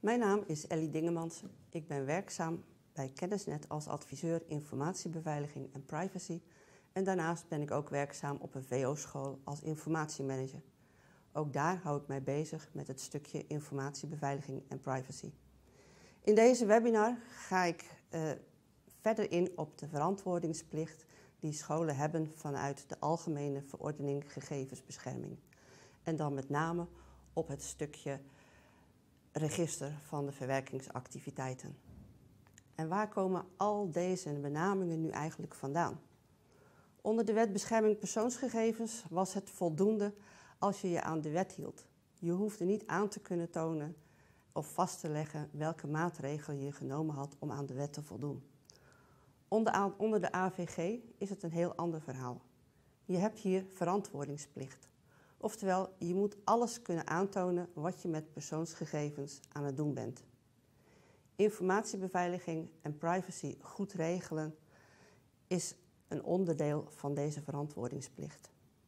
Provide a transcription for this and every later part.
Mijn naam is Ellie Dingemansen. Ik ben werkzaam bij Kennisnet als adviseur informatiebeveiliging en privacy. En daarnaast ben ik ook werkzaam op een VO-school als informatiemanager. Ook daar hou ik mij bezig met het stukje informatiebeveiliging en privacy. In deze webinar ga ik verder in op de verantwoordingsplicht die scholen hebben vanuit de Algemene Verordening Gegevensbescherming. En dan met name op het stukje register van de verwerkingsactiviteiten. En waar komen al deze benamingen nu eigenlijk vandaan? Onder de Wet Bescherming Persoonsgegevens was het voldoende als je je aan de wet hield. Je hoefde niet aan te kunnen tonen of vast te leggen welke maatregelen je genomen had om aan de wet te voldoen. Onder de AVG is het een heel ander verhaal. Je hebt hier verantwoordingsplicht. Oftewel, je moet alles kunnen aantonen wat je met persoonsgegevens aan het doen bent. Informatiebeveiliging en privacy goed regelen is een onderdeel van deze verantwoordingsplicht.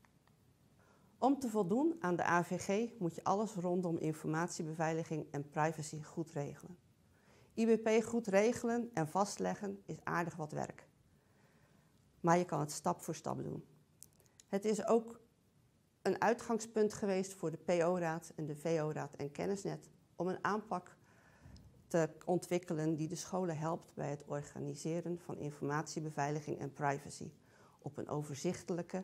Om te voldoen aan de AVG moet je alles rondom informatiebeveiliging en privacy goed regelen. IBP goed regelen en vastleggen is aardig wat werk. Maar je kan het stap voor stap doen. Het is ook een uitgangspunt geweest voor de PO-raad en de VO-raad en Kennisnet om een aanpak te ontwikkelen die de scholen helpt bij het organiseren van informatiebeveiliging en privacy op een overzichtelijke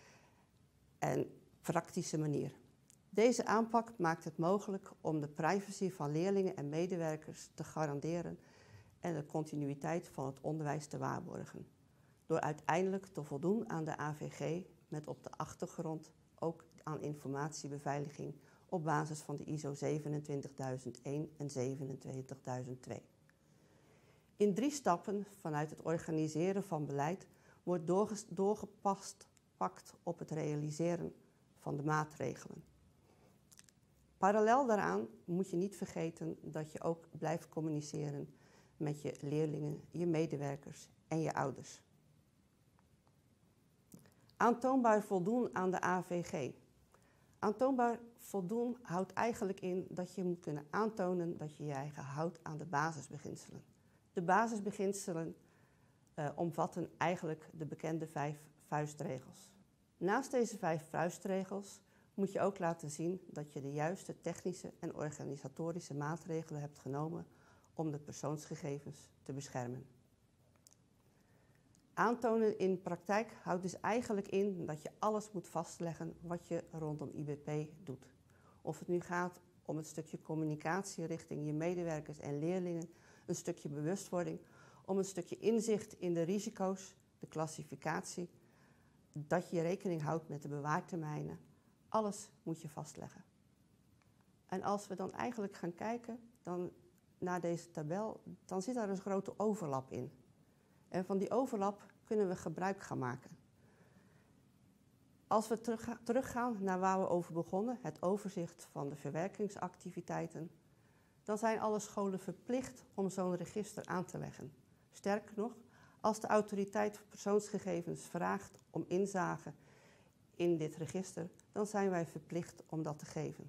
en praktische manier. Deze aanpak maakt het mogelijk om de privacy van leerlingen en medewerkers te garanderen en de continuïteit van het onderwijs te waarborgen, door uiteindelijk te voldoen aan de AVG met op de achtergrond ook aan informatiebeveiliging op basis van de ISO 27001 en 27002. In 3 stappen vanuit het organiseren van beleid wordt doorgepast op het realiseren van de maatregelen. Parallel daaraan moet je niet vergeten dat je ook blijft communiceren met je leerlingen, je medewerkers en je ouders. Aantoonbaar voldoen aan de AVG. Aantoonbaar voldoen houdt eigenlijk in dat je moet kunnen aantonen dat je je eigen houdt aan de basisbeginselen. De basisbeginselen omvatten eigenlijk de bekende 5 vuistregels. Naast deze 5 vuistregels moet je ook laten zien dat je de juiste technische en organisatorische maatregelen hebt genomen om de persoonsgegevens te beschermen. Aantonen in praktijk houdt dus eigenlijk in dat je alles moet vastleggen wat je rondom IBP doet. Of het nu gaat om het stukje communicatie richting je medewerkers en leerlingen, een stukje bewustwording, om een stukje inzicht in de risico's, de klassificatie, dat je rekening houdt met de bewaartermijnen. Alles moet je vastleggen. En als we dan eigenlijk gaan kijken naar deze tabel, dan zit daar een grote overlap in. En van die overlap kunnen we gebruik gaan maken. Als we teruggaan naar waar we over begonnen, het overzicht van de verwerkingsactiviteiten, dan zijn alle scholen verplicht om zo'n register aan te leggen. Sterker nog, als de autoriteit persoonsgegevens vraagt om inzage in dit register, dan zijn wij verplicht om dat te geven.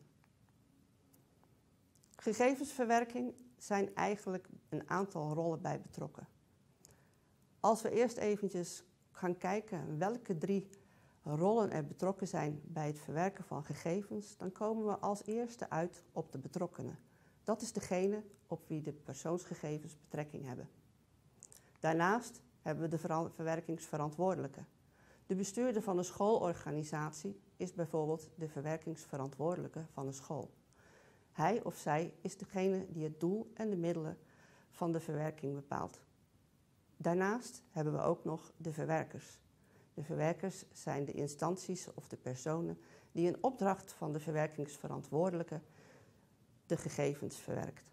Gegevensverwerking zijn eigenlijk een aantal rollen bij betrokken. Als we eerst eventjes gaan kijken welke 3 rollen er betrokken zijn bij het verwerken van gegevens, dan komen we als eerste uit op de betrokkenen. Dat is degene op wie de persoonsgegevens betrekking hebben. Daarnaast hebben we de verwerkingsverantwoordelijke. De bestuurder van een schoolorganisatie is bijvoorbeeld de verwerkingsverantwoordelijke van een school. Hij of zij is degene die het doel en de middelen van de verwerking bepaalt. Daarnaast hebben we ook nog de verwerkers. De verwerkers zijn de instanties of de personen die in opdracht van de verwerkingsverantwoordelijke de gegevens verwerkt.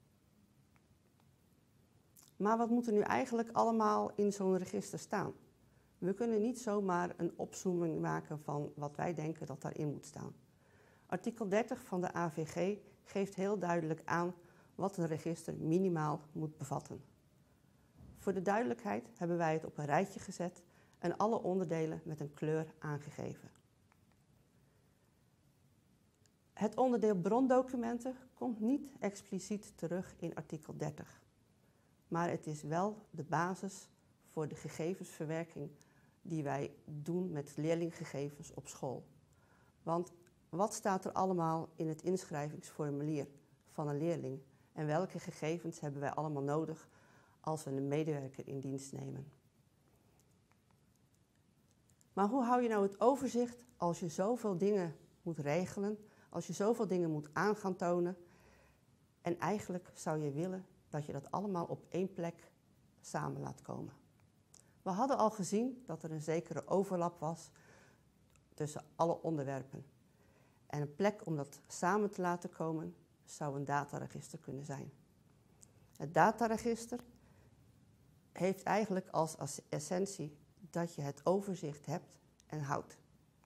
Maar wat moet er nu eigenlijk allemaal in zo'n register staan? We kunnen niet zomaar een opzooming maken van wat wij denken dat daarin moet staan. Artikel 30 van de AVG geeft heel duidelijk aan wat een register minimaal moet bevatten. Voor de duidelijkheid hebben wij het op een rijtje gezet en alle onderdelen met een kleur aangegeven. Het onderdeel brondocumenten komt niet expliciet terug in artikel 30. Maar het is wel de basis voor de gegevensverwerking die wij doen met leerlinggegevens op school. Want wat staat er allemaal in het inschrijvingsformulier van een leerling? En welke gegevens hebben wij allemaal nodig als we een medewerker in dienst nemen? Maar hoe hou je nou het overzicht als je zoveel dingen moet regelen, als je zoveel dingen moet aan gaan tonen? En eigenlijk zou je willen dat je dat allemaal op één plek samen laat komen. We hadden al gezien dat er een zekere overlap was tussen alle onderwerpen. En een plek om dat samen te laten komen zou een dataregister kunnen zijn. Het dataregister heeft eigenlijk als essentie dat je het overzicht hebt en houdt.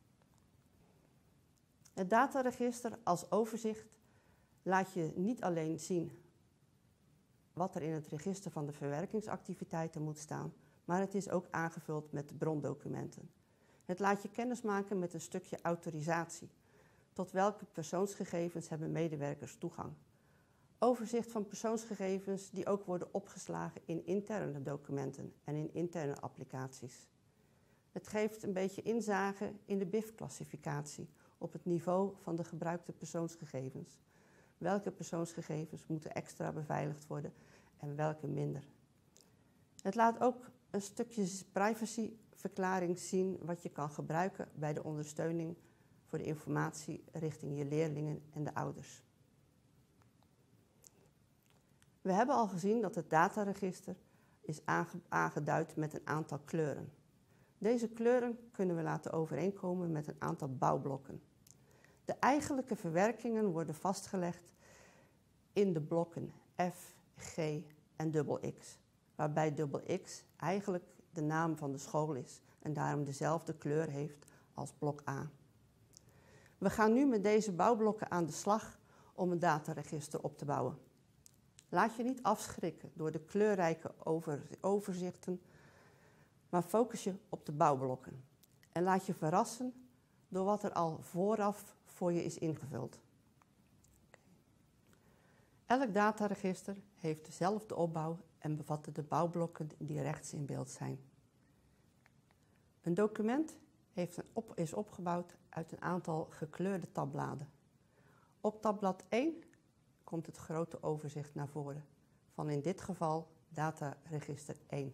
Het dataregister als overzicht laat je niet alleen zien wat er in het register van de verwerkingsactiviteiten moet staan, maar het is ook aangevuld met brondocumenten. Het laat je kennismaken met een stukje autorisatie. Tot welke persoonsgegevens hebben medewerkers toegang? Overzicht van persoonsgegevens die ook worden opgeslagen in interne documenten en in interne applicaties. Het geeft een beetje inzage in de BIF-classificatie op het niveau van de gebruikte persoonsgegevens. Welke persoonsgegevens moeten extra beveiligd worden en welke minder. Het laat ook een stukje privacyverklaring zien wat je kan gebruiken bij de ondersteuning voor de informatie richting je leerlingen en de ouders. We hebben al gezien dat het dataregister is aangeduid met een aantal kleuren. Deze kleuren kunnen we laten overeenkomen met een aantal bouwblokken. De eigenlijke verwerkingen worden vastgelegd in de blokken F, G en X, waarbij X eigenlijk de naam van de school is en daarom dezelfde kleur heeft als blok A. We gaan nu met deze bouwblokken aan de slag om een dataregister op te bouwen. Laat je niet afschrikken door de kleurrijke overzichten, maar focus je op de bouwblokken. En laat je verrassen door wat er al vooraf voor je is ingevuld. Elk dataregister heeft dezelfde opbouw en bevat de bouwblokken die rechts in beeld zijn. Een document is opgebouwd uit een aantal gekleurde tabbladen. Op tabblad 1 komt het grote overzicht naar voren, van in dit geval dataregister 1.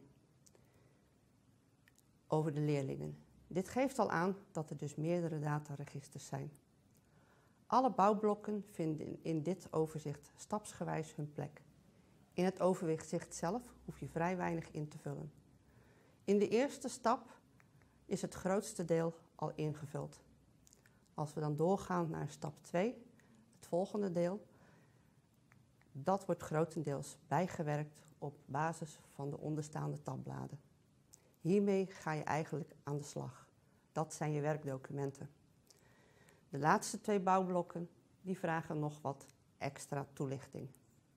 Over de leerlingen. Dit geeft al aan dat er dus meerdere dataregisters zijn. Alle bouwblokken vinden in dit overzicht stapsgewijs hun plek. In het overzicht zelf hoef je vrij weinig in te vullen. In de eerste stap is het grootste deel al ingevuld. Als we dan doorgaan naar stap 2, het volgende deel, dat wordt grotendeels bijgewerkt op basis van de onderstaande tabbladen. Hiermee ga je eigenlijk aan de slag. Dat zijn je werkdocumenten. De laatste 2 bouwblokken die vragen nog wat extra toelichting.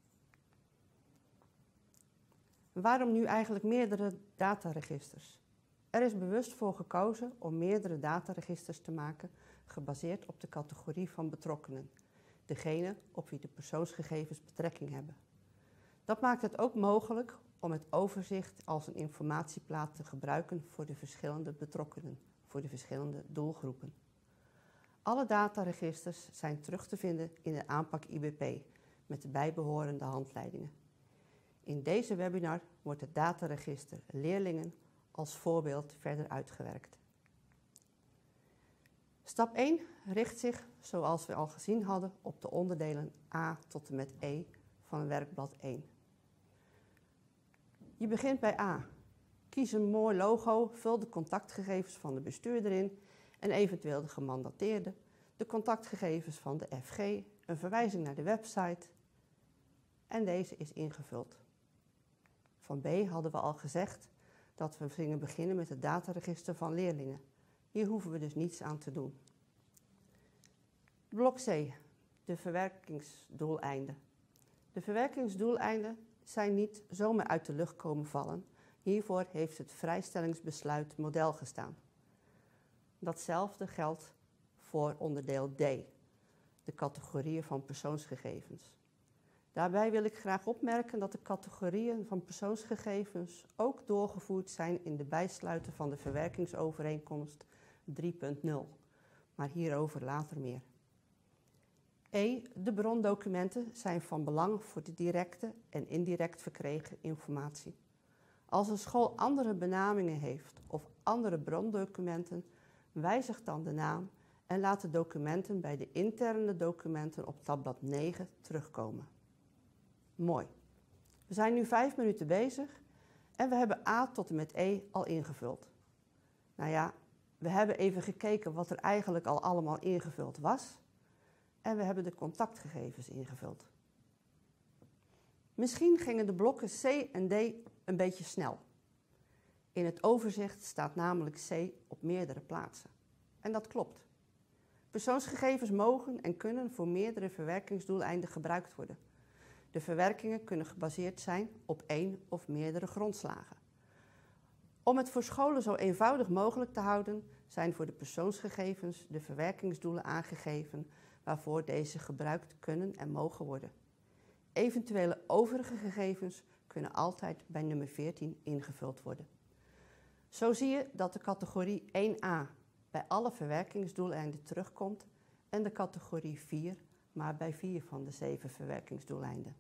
Waarom nu eigenlijk meerdere dataregisters? Er is bewust voor gekozen om meerdere dataregisters te maken, gebaseerd op de categorie van betrokkenen, degene op wie de persoonsgegevens betrekking hebben. Dat maakt het ook mogelijk om het overzicht als een informatieplaat te gebruiken voor de verschillende betrokkenen, voor de verschillende doelgroepen. Alle dataregisters zijn terug te vinden in de aanpak IBP met de bijbehorende handleidingen. In deze webinar wordt het dataregister leerlingen als voorbeeld verder uitgewerkt. Stap 1 richt zich, zoals we al gezien hadden, op de onderdelen A tot en met E van werkblad 1. Je begint bij A. Kies een mooi logo, vul de contactgegevens van de bestuurder in en eventueel de gemandateerde, de contactgegevens van de FG, een verwijzing naar de website en deze is ingevuld. Van B hadden we al gezegd dat we gingen beginnen met het dataregister van leerlingen. Hier hoeven we dus niets aan te doen. Blok C, de verwerkingsdoeleinden. De verwerkingsdoeleinden zijn niet zomaar uit de lucht komen vallen. Hiervoor heeft het vrijstellingsbesluit model gestaan. Datzelfde geldt voor onderdeel D. de categorieën van persoonsgegevens. Daarbij wil ik graag opmerken dat de categorieën van persoonsgegevens ook doorgevoerd zijn in de bijsluiter van de verwerkingsovereenkomst 3.0, maar hierover later meer. De brondocumenten zijn van belang voor de directe en indirect verkregen informatie. Als een school andere benamingen heeft of andere brondocumenten, wijzig dan de naam en laat de documenten bij de interne documenten op tabblad 9 terugkomen. Mooi. We zijn nu 5 minuten bezig en we hebben A tot en met E al ingevuld. Nou ja, we hebben even gekeken wat er eigenlijk al allemaal ingevuld was en we hebben de contactgegevens ingevuld. Misschien gingen de blokken C en D een beetje snel. In het overzicht staat namelijk C op meerdere plaatsen. En dat klopt. Persoonsgegevens mogen en kunnen voor meerdere verwerkingsdoeleinden gebruikt worden. De verwerkingen kunnen gebaseerd zijn op 1 of meerdere grondslagen. Om het voor scholen zo eenvoudig mogelijk te houden, zijn voor de persoonsgegevens de verwerkingsdoelen aangegeven waarvoor deze gebruikt kunnen en mogen worden. Eventuele overige gegevens kunnen altijd bij nummer 14 ingevuld worden. Zo zie je dat de categorie 1a bij alle verwerkingsdoeleinden terugkomt en de categorie 4 maar bij 4 van de 7 verwerkingsdoeleinden.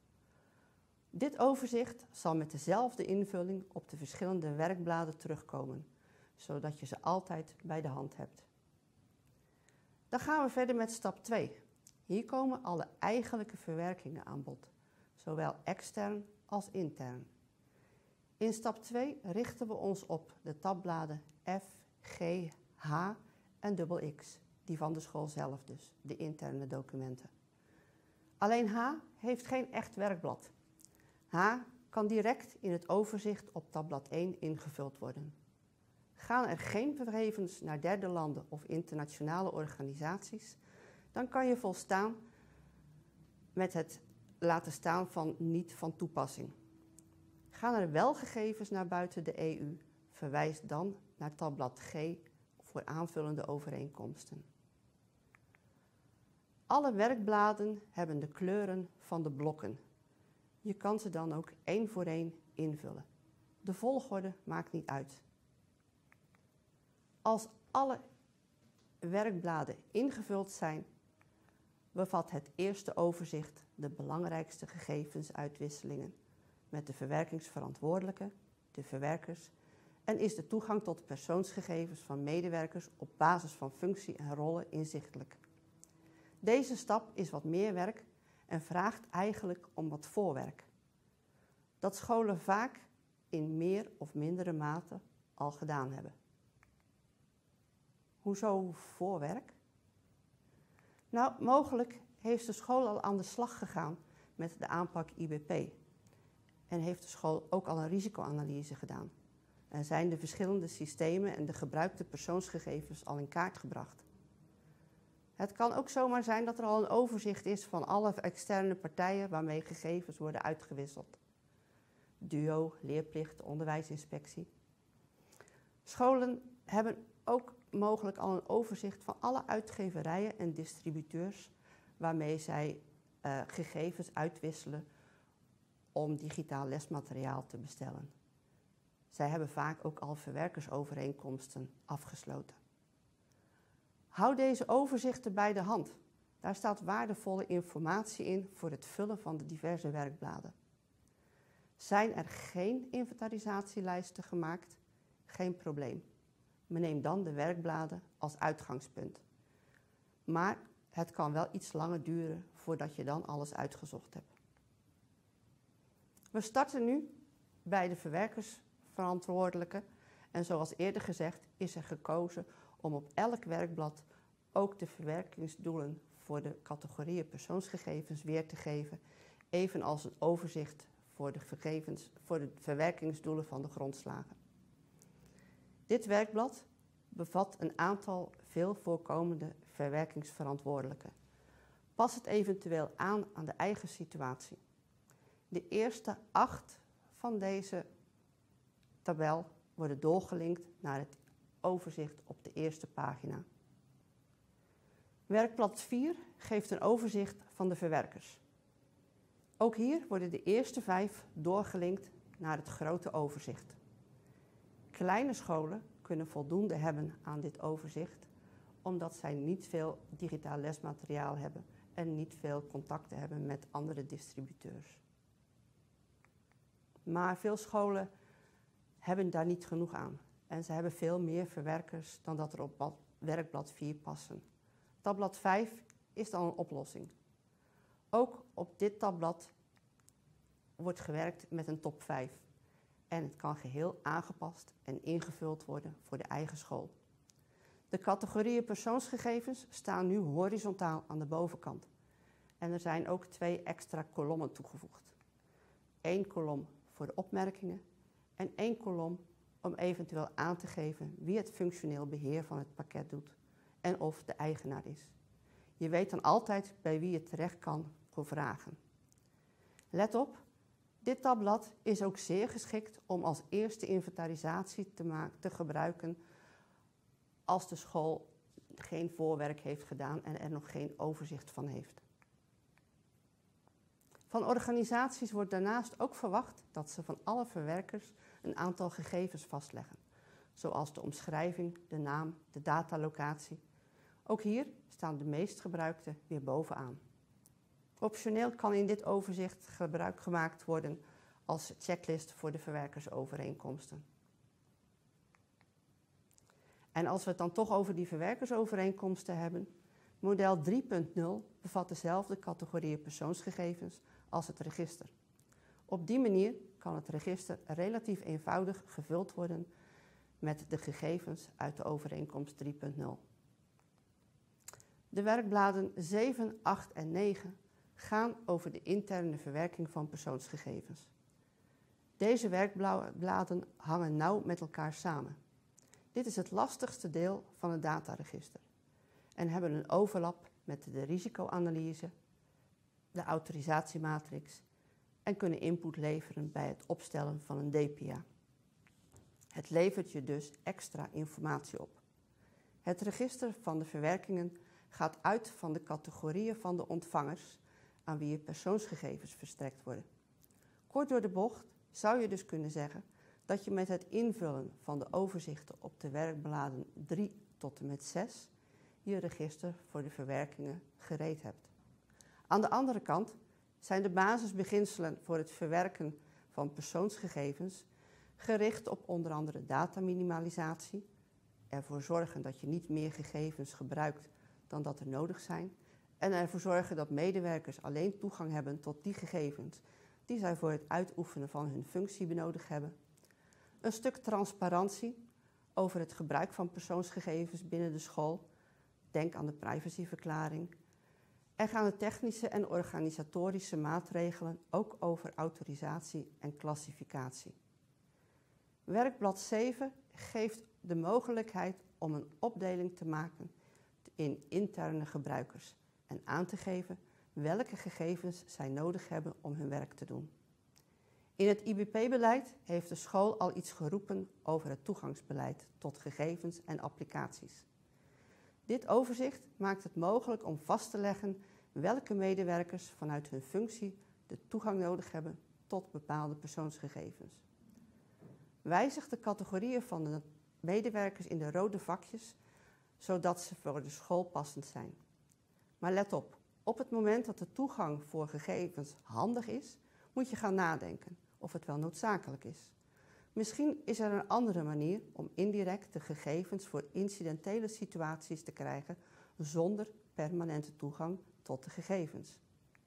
Dit overzicht zal met dezelfde invulling op de verschillende werkbladen terugkomen, zodat je ze altijd bij de hand hebt. Dan gaan we verder met stap 2. Hier komen alle eigenlijke verwerkingen aan bod, zowel extern als intern. In stap 2 richten we ons op de tabbladen F, G, H en X, die van de school zelf dus, de interne documenten. Alleen H heeft geen echt werkblad. H kan direct in het overzicht op tabblad 1 ingevuld worden. Gaan er geen gegevens naar derde landen of internationale organisaties, dan kan je volstaan met het laten staan van niet van toepassing. Gaan er wel gegevens naar buiten de EU, verwijs dan naar tabblad G voor aanvullende overeenkomsten. Alle werkbladen hebben de kleuren van de blokken. Je kan ze dan ook 1 voor 1 invullen. De volgorde maakt niet uit. Als alle werkbladen ingevuld zijn, bevat het eerste overzicht de belangrijkste gegevensuitwisselingen met de verwerkingsverantwoordelijke, de verwerkers, en is de toegang tot de persoonsgegevens van medewerkers op basis van functie en rollen inzichtelijk. Deze stap is wat meer werk en vraagt eigenlijk om wat voorwerk. Dat scholen vaak in meer of mindere mate al gedaan hebben. Hoezo voorwerk? Nou, mogelijk heeft de school al aan de slag gegaan met de aanpak IBP. En heeft de school ook al een risicoanalyse gedaan. En zijn de verschillende systemen en de gebruikte persoonsgegevens al in kaart gebracht. Het kan ook zomaar zijn dat er al een overzicht is van alle externe partijen waarmee gegevens worden uitgewisseld. DUO, leerplicht, onderwijsinspectie. Scholen hebben ook mogelijk al een overzicht van alle uitgeverijen en distributeurs waarmee zij gegevens uitwisselen om digitaal lesmateriaal te bestellen. Zij hebben vaak ook al verwerkersovereenkomsten afgesloten. Hou deze overzichten bij de hand. Daar staat waardevolle informatie in voor het vullen van de diverse werkbladen. Zijn er geen inventarisatielijsten gemaakt? Geen probleem. Men neemt dan de werkbladen als uitgangspunt. Maar het kan wel iets langer duren voordat je dan alles uitgezocht hebt. We starten nu bij de verwerkersverantwoordelijke en zoals eerder gezegd is er gekozen om op elk werkblad ook de verwerkingsdoelen voor de categorieën persoonsgegevens weer te geven, evenals een overzicht voor de verwerkingsdoelen van de grondslagen. Dit werkblad bevat een aantal veel voorkomende verwerkingsverantwoordelijken. Pas het eventueel aan de eigen situatie. De eerste 8 van deze tabel worden doorgelinkt naar het overzicht op de eerste pagina. Werkblad 4 geeft een overzicht van de verwerkers. Ook hier worden de eerste 5 doorgelinkt naar het grote overzicht. Kleine scholen kunnen voldoende hebben aan dit overzicht, omdat zij niet veel digitaal lesmateriaal hebben en niet veel contacten hebben met andere distributeurs. Maar veel scholen hebben daar niet genoeg aan en ze hebben veel meer verwerkers dan dat er op werkblad 4 passen. Tabblad 5 is dan een oplossing. Ook op dit tabblad wordt gewerkt met een top 5 en het kan geheel aangepast en ingevuld worden voor de eigen school. De categorieën persoonsgegevens staan nu horizontaal aan de bovenkant en er zijn ook 2 extra kolommen toegevoegd. 1 kolom voor de opmerkingen en 1 kolom om eventueel aan te geven wie het functioneel beheer van het pakket doet en of de eigenaar is. Je weet dan altijd bij wie je terecht kan voor vragen. Let op, dit tabblad is ook zeer geschikt om als eerste inventarisatie te gebruiken als de school geen voorwerk heeft gedaan en er nog geen overzicht van heeft. Van organisaties wordt daarnaast ook verwacht dat ze van alle verwerkers een aantal gegevens vastleggen, zoals de omschrijving, de naam, de datalocatie. Ook hier staan de meest gebruikte weer bovenaan. Optioneel kan in dit overzicht gebruik gemaakt worden als checklist voor de verwerkersovereenkomsten. En als we het dan toch over die verwerkersovereenkomsten hebben, model 3.0 bevat dezelfde categorieën persoonsgegevens als het register. Op die manier kan het register relatief eenvoudig gevuld worden met de gegevens uit de overeenkomst 3.0. De werkbladen 7, 8 en 9 gaan over de interne verwerking van persoonsgegevens. Deze werkbladen hangen nauw met elkaar samen. Dit is het lastigste deel van het dataregister en hebben een overlap met de risicoanalyse, de autorisatiematrix en kunnen input leveren bij het opstellen van een DPA. Het levert je dus extra informatie op. Het register van de verwerkingen gaat uit van de categorieën van de ontvangers aan wie je persoonsgegevens verstrekt worden. Kort door de bocht zou je dus kunnen zeggen dat je met het invullen van de overzichten op de werkbladen 3 tot en met 6 je register voor de verwerkingen gereed hebt. Aan de andere kant zijn de basisbeginselen voor het verwerken van persoonsgegevens gericht op onder andere dataminimalisatie, ervoor zorgen dat je niet meer gegevens gebruikt dan dat er nodig zijn en ervoor zorgen dat medewerkers alleen toegang hebben tot die gegevens die zij voor het uitoefenen van hun functie benodigd hebben. Een stuk transparantie over het gebruik van persoonsgegevens binnen de school. Denk aan de privacyverklaring. En gaan de technische en organisatorische maatregelen ook over autorisatie en klassificatie. Werkblad 7 geeft de mogelijkheid om een opdeling te maken in interne gebruikers en aan te geven welke gegevens zij nodig hebben om hun werk te doen. In het IBP-beleid heeft de school al iets geroepen over het toegangsbeleid tot gegevens en applicaties. Dit overzicht maakt het mogelijk om vast te leggen welke medewerkers vanuit hun functie de toegang nodig hebben tot bepaalde persoonsgegevens. Wijzig de categorieën van de medewerkers in de rode vakjes, zodat ze voor de school passend zijn. Maar let op het moment dat de toegang voor gegevens handig is, moet je gaan nadenken of het wel noodzakelijk is. Misschien is er een andere manier om indirect de gegevens voor incidentele situaties te krijgen zonder permanente toegang tot de gegevens.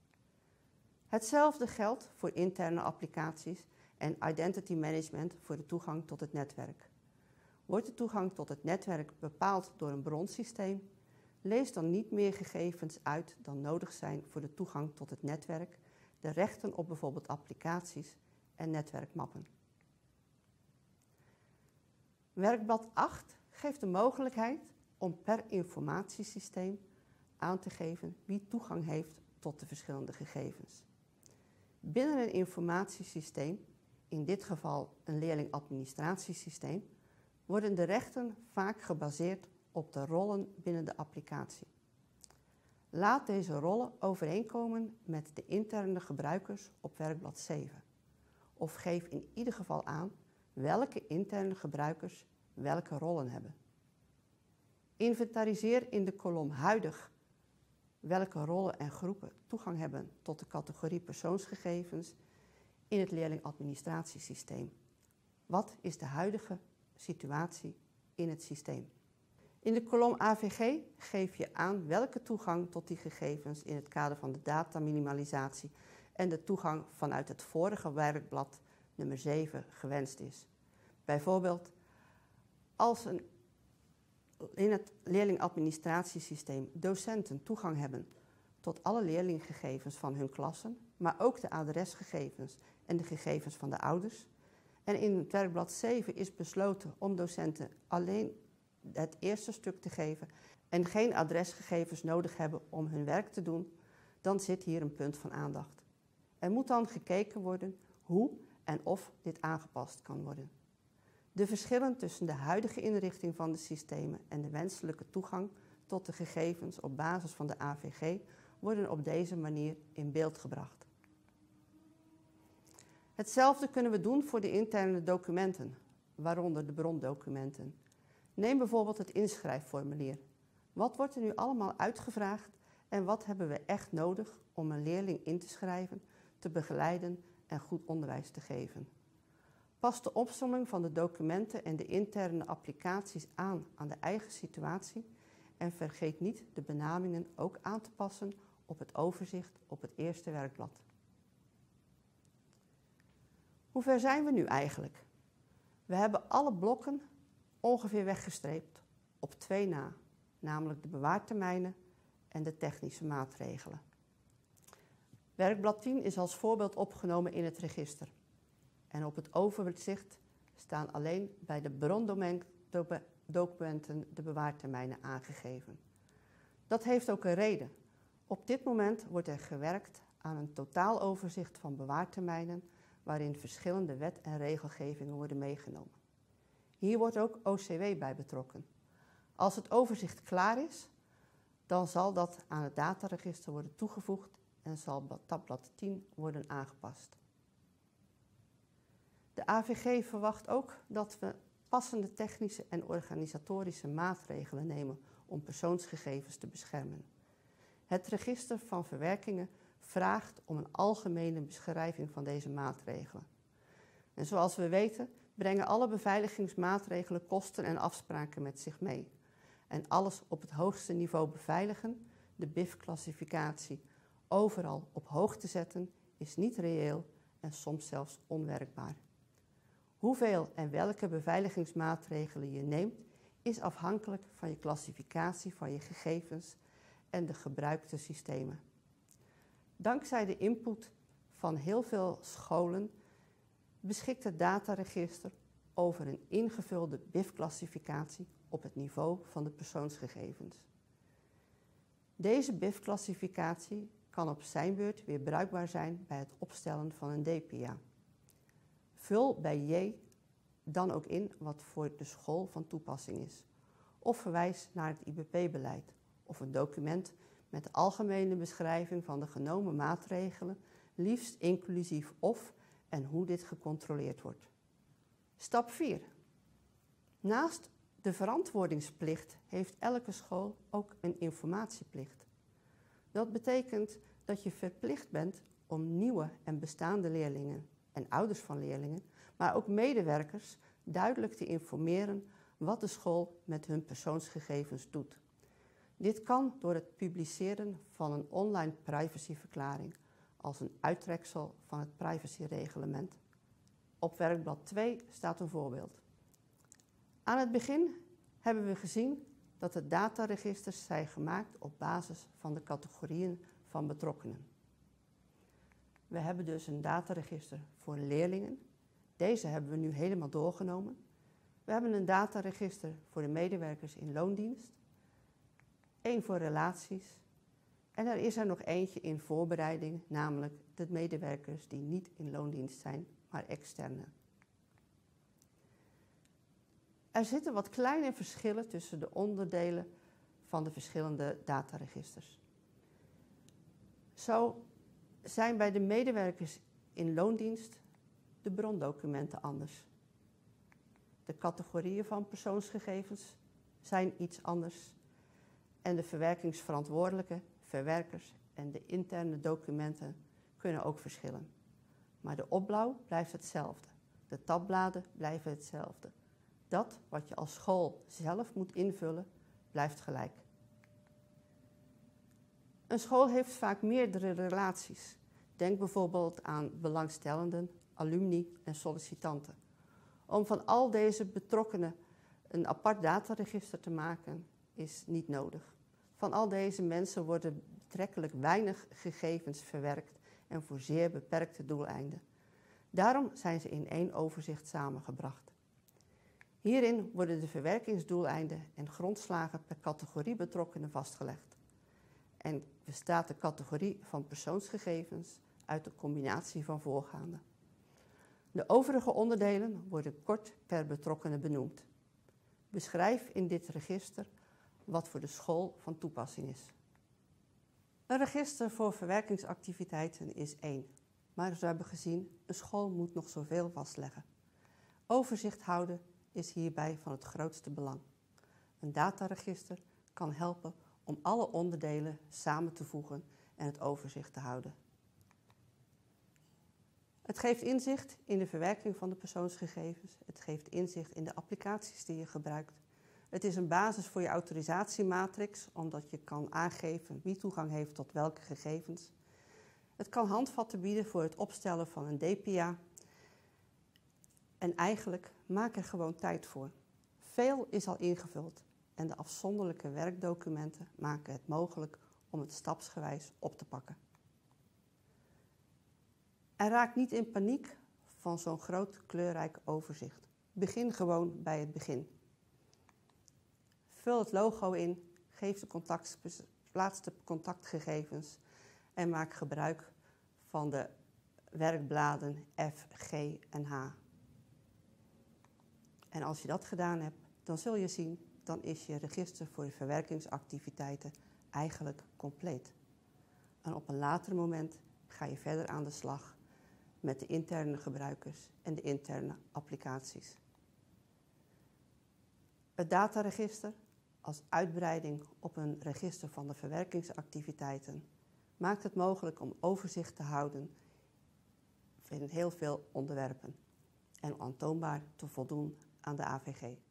Hetzelfde geldt voor interne applicaties en identity management voor de toegang tot het netwerk. Wordt de toegang tot het netwerk bepaald door een bronsysteem, lees dan niet meer gegevens uit dan nodig zijn voor de toegang tot het netwerk, de rechten op bijvoorbeeld applicaties en netwerkmappen. Werkblad 8 geeft de mogelijkheid om per informatiesysteem aan te geven wie toegang heeft tot de verschillende gegevens. Binnen een informatiesysteem, in dit geval een leerlingadministratiesysteem, worden de rechten vaak gebaseerd op de rollen binnen de applicatie. Laat deze rollen overeenkomen met de interne gebruikers op werkblad 7. Of geef in ieder geval aan welke interne gebruikers welke rollen hebben. Inventariseer in de kolom huidig welke rollen en groepen toegang hebben tot de categorie persoonsgegevens in het leerlingadministratiesysteem. Wat is de huidige situatie in het systeem? In de kolom AVG geef je aan welke toegang tot die gegevens in het kader van de dataminimalisatie en de toegang vanuit het vorige werkblad nummer 7 gewenst is. Bijvoorbeeld, als in het leerlingadministratiesysteem docenten toegang hebben tot alle leerlinggegevens van hun klassen, maar ook de adresgegevens en de gegevens van de ouders. En in het werkblad 7 is besloten om docenten alleen het eerste stuk te geven en geen adresgegevens nodig hebben om hun werk te doen, dan zit hier een punt van aandacht. Er moet dan gekeken worden hoe en of dit aangepast kan worden. De verschillen tussen de huidige inrichting van de systemen en de wenselijke toegang tot de gegevens op basis van de AVG worden op deze manier in beeld gebracht. Hetzelfde kunnen we doen voor de interne documenten, waaronder de brondocumenten. Neem bijvoorbeeld het inschrijfformulier. Wat wordt er nu allemaal uitgevraagd en wat hebben we echt nodig om een leerling in te schrijven, te begeleiden en goed onderwijs te geven? Pas de opsomming van de documenten en de interne applicaties aan de eigen situatie en vergeet niet de benamingen ook aan te passen op het overzicht op het eerste werkblad. Hoe ver zijn we nu eigenlijk? We hebben alle blokken ongeveer weggestreept op 2 na, namelijk de bewaartermijnen en de technische maatregelen. Werkblad 10 is als voorbeeld opgenomen in het register. En op het overzicht staan alleen bij de brondocumenten de bewaartermijnen aangegeven. Dat heeft ook een reden. Op dit moment wordt er gewerkt aan een totaaloverzicht van bewaartermijnen waarin verschillende wet- en regelgevingen worden meegenomen. Hier wordt ook OCW bij betrokken. Als het overzicht klaar is, dan zal dat aan het dataregister worden toegevoegd en zal tabblad 10 worden aangepast. De AVG verwacht ook dat we passende technische en organisatorische maatregelen nemen om persoonsgegevens te beschermen. Het register van verwerkingen vraagt om een algemene beschrijving van deze maatregelen. En zoals we weten brengen alle beveiligingsmaatregelen kosten en afspraken met zich mee. En alles op het hoogste niveau beveiligen, de BIF-classificatie, overal op hoog te zetten, is niet reëel en soms zelfs onwerkbaar. Hoeveel en welke beveiligingsmaatregelen je neemt, is afhankelijk van je klassificatie van je gegevens en de gebruikte systemen. Dankzij de input van heel veel scholen beschikt het dataregister over een ingevulde BIF-classificatie op het niveau van de persoonsgegevens. Deze BIF-classificatie kan op zijn beurt weer bruikbaar zijn bij het opstellen van een DPA. Vul bij J dan ook in wat voor de school van toepassing is. Of verwijs naar het IBP-beleid of een document met de algemene beschrijving van de genomen maatregelen, liefst inclusief of en hoe dit gecontroleerd wordt. Stap 4. Naast de verantwoordingsplicht heeft elke school ook een informatieplicht. Dat betekent dat je verplicht bent om nieuwe en bestaande leerlingen en ouders van leerlingen, maar ook medewerkers duidelijk te informeren wat de school met hun persoonsgegevens doet. Dit kan door het publiceren van een online privacyverklaring als een uittreksel van het privacyreglement. Op werkblad 2 staat een voorbeeld. Aan het begin hebben we gezien dat de dataregisters zijn gemaakt op basis van de categorieën van betrokkenen. We hebben dus een dataregister voor leerlingen. Deze hebben we nu helemaal doorgenomen. We hebben een dataregister voor de medewerkers in loondienst. 1 voor relaties. En er is er nog eentje in voorbereiding, namelijk de medewerkers die niet in loondienst zijn, maar externe. Er zitten wat kleine verschillen tussen de onderdelen van de verschillende dataregisters. Zo zijn bij de medewerkers in loondienst de brondocumenten anders. De categorieën van persoonsgegevens zijn iets anders en de verwerkingsverantwoordelijke, verwerkers en de interne documenten kunnen ook verschillen. Maar de opbouw blijft hetzelfde. De tabbladen blijven hetzelfde. Dat wat je als school zelf moet invullen, blijft gelijk. Een school heeft vaak meerdere relaties. Denk bijvoorbeeld aan belangstellenden, alumni en sollicitanten. Om van al deze betrokkenen een apart dataregister te maken, is niet nodig. Van al deze mensen worden betrekkelijk weinig gegevens verwerkt en voor zeer beperkte doeleinden. Daarom zijn ze in één overzicht samengebracht. Hierin worden de verwerkingsdoeleinden en grondslagen per categorie betrokkenen vastgelegd. En bestaat de categorie van persoonsgegevens uit een combinatie van voorgaande. De overige onderdelen worden kort per betrokkene benoemd. Beschrijf in dit register wat voor de school van toepassing is. Een register voor verwerkingsactiviteiten is één, maar we hebben gezien, een school moet nog zoveel vastleggen. Overzicht houden is hierbij van het grootste belang. Een dataregister kan helpen om alle onderdelen samen te voegen en het overzicht te houden. Het geeft inzicht in de verwerking van de persoonsgegevens. Het geeft inzicht in de applicaties die je gebruikt. Het is een basis voor je autorisatiematrix, omdat je kan aangeven wie toegang heeft tot welke gegevens. Het kan handvatten bieden voor het opstellen van een DPA. En eigenlijk maak er gewoon tijd voor. Veel is al ingevuld en de afzonderlijke werkdocumenten maken het mogelijk om het stapsgewijs op te pakken. En raak niet in paniek van zo'n groot kleurrijk overzicht. Begin gewoon bij het begin. Vul het logo in, plaats de contactgegevens en maak gebruik van de werkbladen F, G en H. En als je dat gedaan hebt, dan zul je zien, dan is je register voor je verwerkingsactiviteiten eigenlijk compleet. En op een later moment ga je verder aan de slag met de interne gebruikers en de interne applicaties. Het dataregister als uitbreiding op een register van de verwerkingsactiviteiten maakt het mogelijk om overzicht te houden in heel veel onderwerpen en aantoonbaar te voldoen aan de AVG.